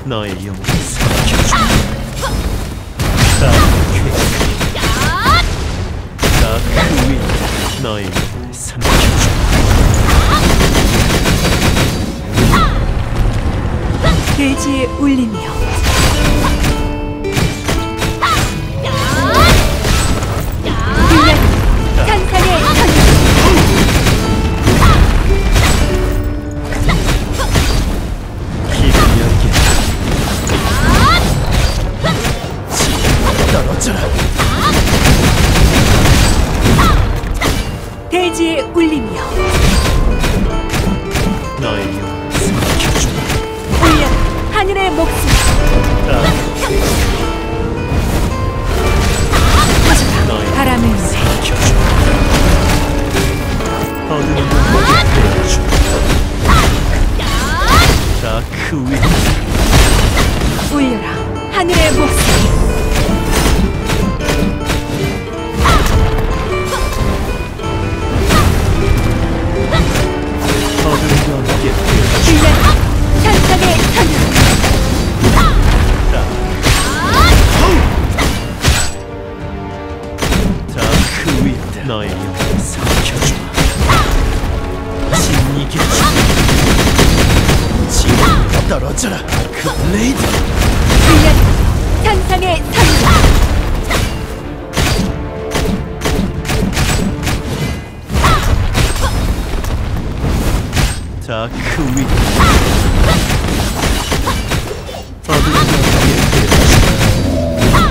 너의 영혼을 삼켜줘. 다크 윈 너의 영혼을 삼켜줘. 대지의 울림이여 산산의 천지 길을 열겠다. 떨어져라. 대지의 울림이여 너의 영혼을 삼켜줘. 울려 하늘의 목숨 너의 바람을 쐬 삼켜줘. 어둠을 내려줘. 다크 윈 울려라 하늘의 목숨 어둠과 함께 되어줘. 울려라 산산의 천지 다크 윈 너의 영혼을 삼켜줘. 진이겨줘. 지금 떨어져라. 그 블레이드 울려라 산산의 천지 다크 윈 어둠과 함께 되어줘.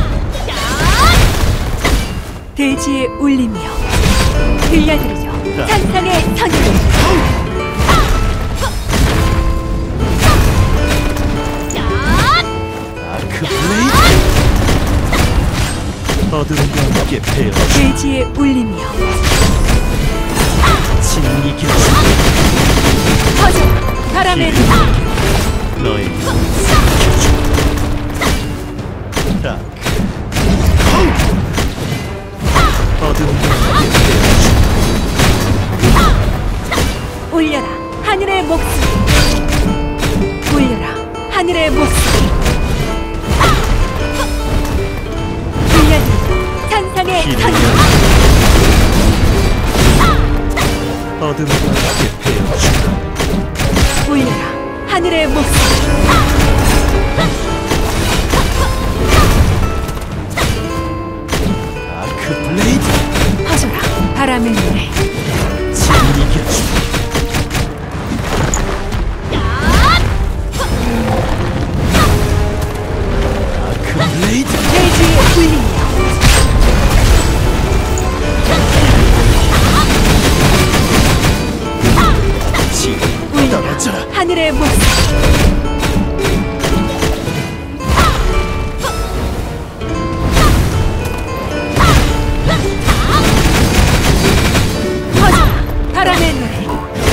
대지의 울림이여 들려드리죠 산산의 천지 다크 블레이드 어둠과 함께 되어줘. 대지의 울림이여 진이겨줘. 퍼져 바람의 너의 영혼을 삼켜줘. 다크 어둠과 함께 되어줘. 울려라 하늘의 목숨 울려라 하늘의 목숨 울려라 산산의 길을 천지 열어. 어둠과 함께 되어줘. 울려라 하늘의 목숨 다크 블레이드 퍼져라 바람의 노래 진이겨줘. 다크 블레이드 대지의 울림이여 지금 울려라 떨어져라. 하늘의 목숨 퍼져라 바람의 노래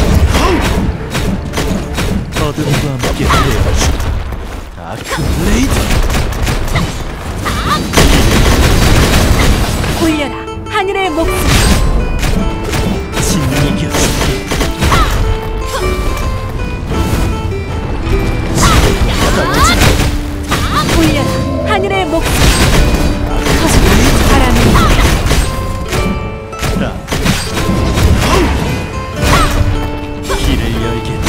어둠과 함께 되어줘. 다크 블레이드 울려라 하늘의 목숨 진이겨줘. 울려라 하늘의 목숨 퍼져라 바람의 노래 길을 열겠다.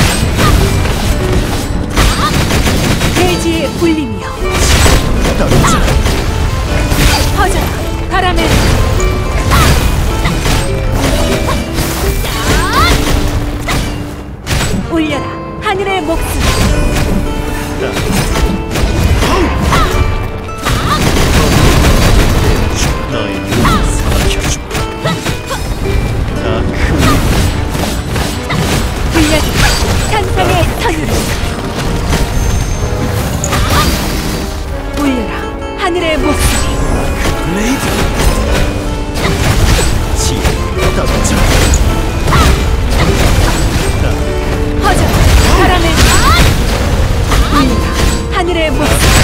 대지의 울림이여 떨어져라. 퍼져라 바람의 울려라 하늘의 목숨 너의 영혼을 삼켜줘. 다크 울려라 산산의 천지 울려라 하늘의 목숨 블레이드 지금 떨어져라. 퍼져라 바람의 울려라 하늘의 목숨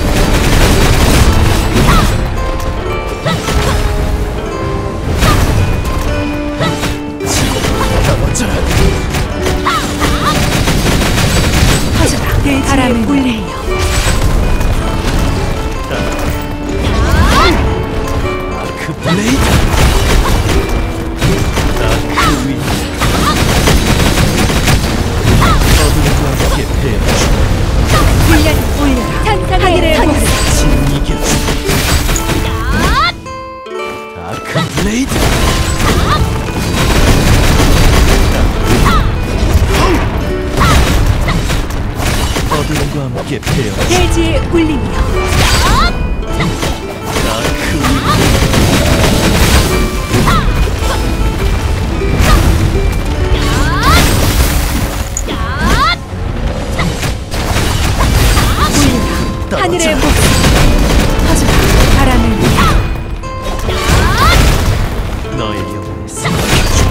떨어져라. 퍼져라 바람의 울림이여 대지의 울림이여. 나그 울려라 하늘의 목소리. 터져라 바람을 위해. 너의 영혼을 삼켜주마.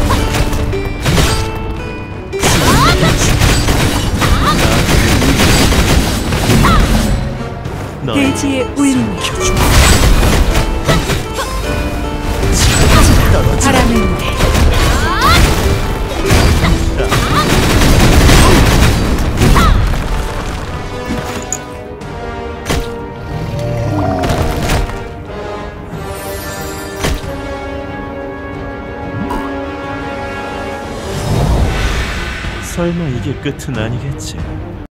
대지의 울림이여. 삼켜주마. 터져라 바람을 위해. 설마 이게 끝은 아니겠지?